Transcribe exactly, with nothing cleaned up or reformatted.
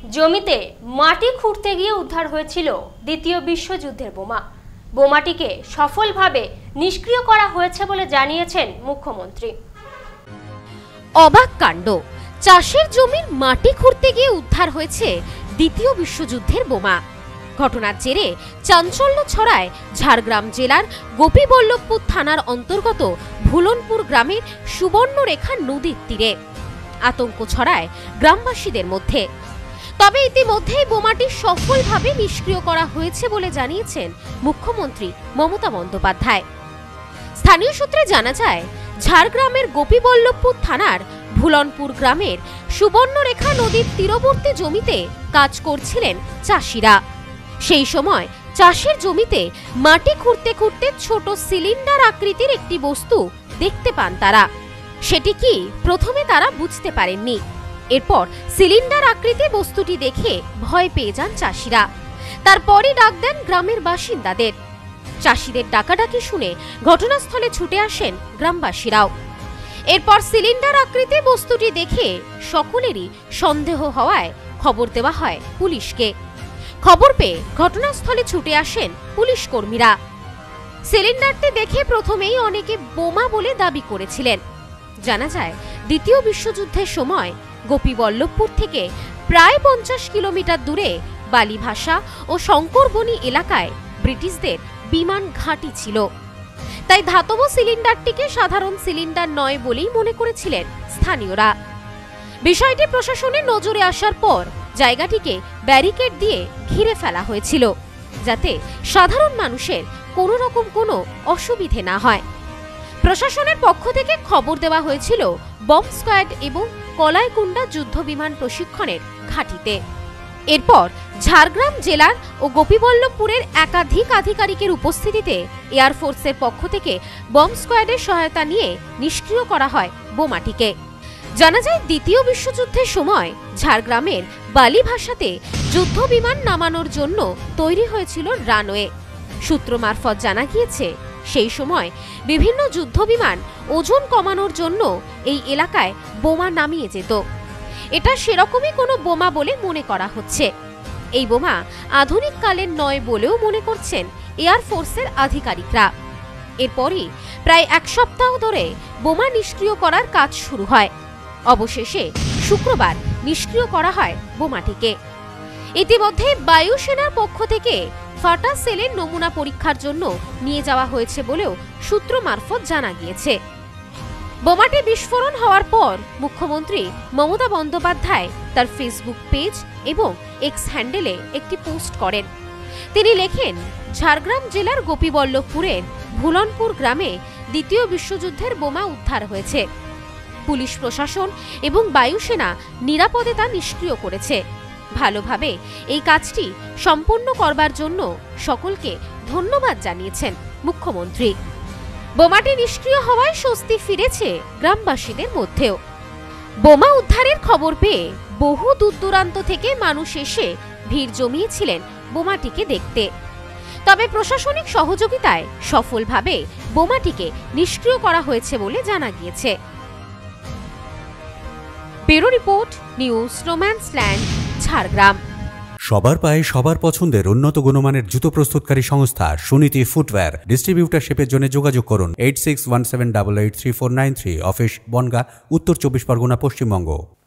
জমিতে মাটি খুঁড়তে গিয়ে উদ্ধার হয়েছিল দ্বিতীয় বিশ্বযুদ্ধের বোমা। বোমাটিকে সফলভাবে নিষ্ক্রিয় করা হয়েছে বলে জানিয়েছেন মুখ্যমন্ত্রী। অবাক কাণ্ড, চাষের জমির মাটি খুঁড়তে গিয়ে উদ্ধার হয়েছে দ্বিতীয় বিশ্বযুদ্ধের বোমা। ঘটনার জেরে চাঞ্চল্য ছড়ায় ঝাড়গ্রাম জেলার গোপীবল্লভপুর থানার অন্তর্গত ভুলনপুর গ্রামের সুবর্ণরেখা নদীর তীরে। আতঙ্ক ছড়ায় গ্রামবাসীদের মধ্যে। তবে ইতিমধ্যেই বোমাটি সফলভাবে নিষ্ক্রিয় করা হয়েছে বলে জানিয়েছেন মুখ্যমন্ত্রী মমতা বন্দ্যোপাধ্যায়। স্থানীয় সূত্রে জানা যায়, ঝাড়গ্রামের গোপীবল্লভপুর থানার ভুলনপুর গ্রামের সুবর্ণরেখা নদীর তীরবর্তী জমিতে কাজ করছিলেন চাষিরা। সেই সময় চাষের জমিতে মাটি খুঁড়তে খুঁড়তে ছোট সিলিন্ডার আকৃতির একটি বস্তু দেখতে পান তারা। সেটি কি প্রথমে তারা বুঝতে পারেননি। এরপর সিলিন্ডার আকৃতি বস্তুটি দেখে ভয় পেয়ে যান চাষিরা। তারপরই ডাক দেন গ্রামের বাসিন্দাদের। চাষিদের ডাকাডাকি শুনে ঘটনাস্থলে ছুটে আসেন গ্রামবাসীরাও। এরপর সিলিন্ডার আকৃতি বস্তুটি দেখে সকলেরই সন্দেহ হওয়ায় খবর দেওয়া হয় পুলিশকে। খবর পেয়ে ঘটনাস্থলে ছুটে আসেন পুলিশ কর্মীরা। সিলিন্ডারটি দেখে প্রথমেই অনেকে বোমা বলে দাবি করেছিলেন। জানা যায়, দ্বিতীয় বিশ্বযুদ্ধের সময় গোপীবল্লভপুর থেকে প্রায় পঞ্চাশ কিলোমিটার দূরে বালিভাষা ও শঙ্করবনী এলাকায় ব্রিটিশদের বিমান ঘাঁটি ছিল। তাই ধাতব সিলিন্ডারটিকে সাধারণ সিলিন্ডার নয় বলেই মনে করেছিলেন স্থানীয়রা। বিষয়টি প্রশাসনের নজরে আসার পর জায়গাটিকে ব্যারিকেড দিয়ে ঘিরে ফেলা হয়েছিল, যাতে সাধারণ মানুষের কোনো রকম কোনো অসুবিধে না হয়। প্রশাসনের পক্ষ থেকে খবর দেওয়া হয়েছিল বম্ব স্কোয়াড এবং কলাইকুণ্ডা যুদ্ধ বিমান প্রশিক্ষণের ঘাঁটিতে। এরপর ঝাড়গ্রাম জেলার ও গোপীবল্লভপুরের একাধিক আধিকারিকের উপস্থিতিতে এয়ারফোর্সের পক্ষ থেকে বম্ব স্কোয়াডের সহায়তা নিয়ে নিষ্ক্রিয় করা হয় বোমাটিকে। জানা যায়, দ্বিতীয় বিশ্বযুদ্ধের সময় ঝাড়গ্রামের বালিভাষাতে যুদ্ধ বিমান নামানোর জন্য তৈরি হয়েছিল রানওয়ে। সূত্র মারফত জানা গিয়েছে, সেই সময় বিভিন্ন যুদ্ধ বিমান ওজন কমানোর জন্য এই এলাকায় বোমা নামিয়ে যেত। এটা সেরকমই কোনো বোমা বলে মনে করা হচ্ছে। এই বোমা আধুনিক কালের নয় বলেও মনে করছেন এয়ারফোর্সের আধিকারিকরা। এরপরই প্রায় এক সপ্তাহ ধরে বোমা নিষ্ক্রিয় করার কাজ শুরু হয়। অবশেষে শুক্রবার নিষ্ক্রিয় করা হয় বোমাটিকে। ইতিমধ্যে বায়ুসেনার পক্ষ থেকে ফাটা সেলের নমুনা পরীক্ষার জন্য নিয়ে যাওয়া হয়েছে বলেও সূত্র মারফত জানা গিয়েছে। বোমাটি বিস্ফোরণ হওয়ার পর মুখ্যমন্ত্রী মমতা বন্দ্যোপাধ্যায় তার ফেসবুক পেজ এবং এক্স হ্যান্ডেলে একটি পোস্ট করেন। তিনি লেখেন, ঝাড়গ্রাম জেলার গোপীবল্লভপুরের ভুলনপুর গ্রামে দ্বিতীয় বিশ্বযুদ্ধের বোমা উদ্ধার হয়েছে। পুলিশ প্রশাসন এবং বায়ুসেনা নিরাপদে তা নিষ্ক্রিয় করেছে। ভালোভাবে এই কাজটি সম্পন্ন করবার জন্য সকলকে ধন্যবাদ জানিয়েছেন মুখ্যমন্ত্রী। বোমাটি নিষ্ক্রিয় হওয়ায় স্বস্তি ফিরেছে গ্রামবাসীদের মধ্যেও। বোমা উদ্ধারের খবর পেয়ে বহু দূর দূরান্ত থেকে মানুষ এসে ভিড় জমিয়েছিলেন বোমাটিকে দেখতে। তবে প্রশাসনিক সহযোগিতায় সফলভাবে বোমাটিকে নিষ্ক্রিয় করা হয়েছে বলে জানা গিয়েছে। ব্যুরো রিপোর্ট, নিউজ রোম্যান্সল্যান্ড, ঝাড়গ্রাম। সবার পায়ে সবার পছন্দের উন্নত গুণমানের জুতো প্রস্তুতকারী সংস্থা সুনীতি ফুটওয়্যার। ডিস্ট্রিবিউটারশিপের জন্য যোগাযোগ করুন eight six one seven double eight three four nine three. Office Bangaon, Uttar Chabbish Pargana, Paschimbanga.